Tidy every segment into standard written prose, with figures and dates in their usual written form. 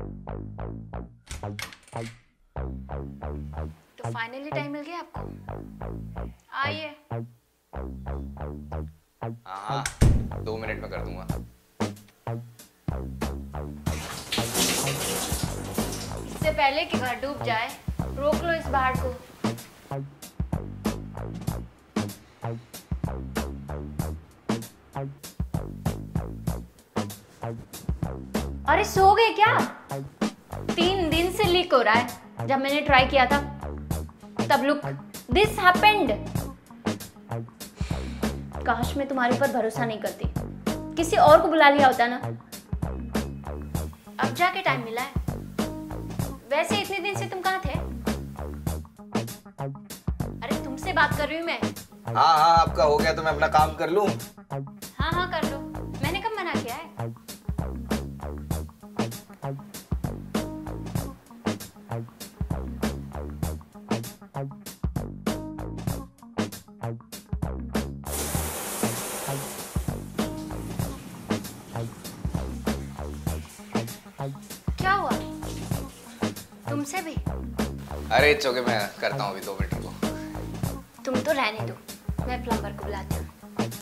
तो finally time मिल गया आपको। आइए। हाँ, 2 मिनट में कर दूंगा। इससे पहले कि घर डूब जाए, रोक लो इस बाढ़ को। अरे सो गए क्या? 3 दिन से लीक हो रहा है। जब मैंने ट्राई किया था तब लुक दिस हैपेंड। काश मैं तुम्हारे ऊपर भरोसा नहीं करती, किसी और को बुला लिया होता ना। अब जाके टाइम मिला है। वैसे इतने दिन से तुम कहाँ थे? अरे तुमसे बात कर रही हूँ मैं। हाँ, आपका हो गया तो मैं अपना काम कर लूँ। हाँ कर लो, मैंने कब मना किया है। क्या हुआ तुमसे भी? अरे इट्स ओके, मैं करता हूँ अभी 2 मिनट रुको। तुम तो रहने दो, मैं प्लम्बर को बुलाती हूँ।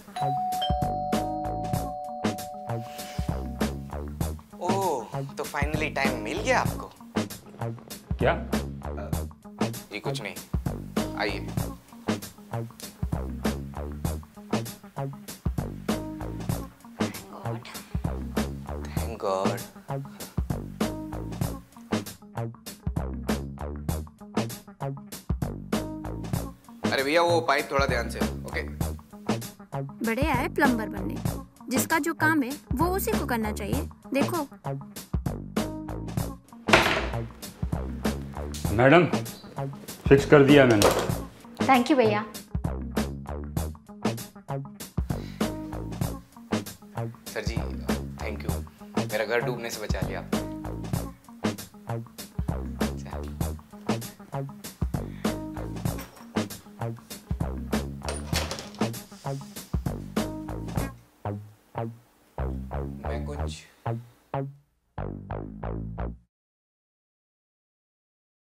ओह, तो फाइनली टाइम मिल गया आपको। क्या? ये कुछ नहीं, आइए। Thank god. अरे भैया वो पाइप थोड़ा ध्यान से, ओके। बड़े आए प्लम्बर बनने, जिसका जो काम है वो उसी को करना चाहिए। देखो मैडम, फिक्स कर दिया मैंने। थैंक यू भैया। सर जी थैंक यू, मेरा घर डूबने से बचा लिया आपने।